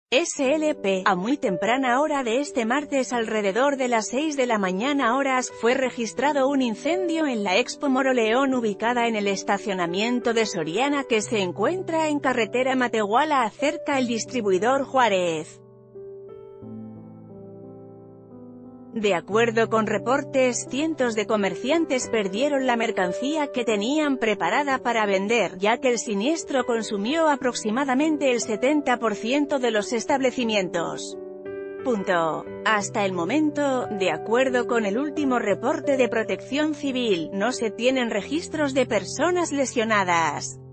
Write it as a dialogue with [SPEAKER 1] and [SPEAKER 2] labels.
[SPEAKER 1] SLP, a muy temprana hora de este martes alrededor de las 6 de la mañana horas, fue registrado un incendio en la Expo Moroleón ubicada en el estacionamiento de Soriana que se encuentra en carretera Matehuala cerca el distribuidor Juárez. De acuerdo con reportes, cientos de comerciantes perdieron la mercancía que tenían preparada para vender, ya que el siniestro consumió aproximadamente el 70% de los establecimientos. Hasta el momento, de acuerdo con el último reporte de Protección Civil, no se tienen registros de personas lesionadas.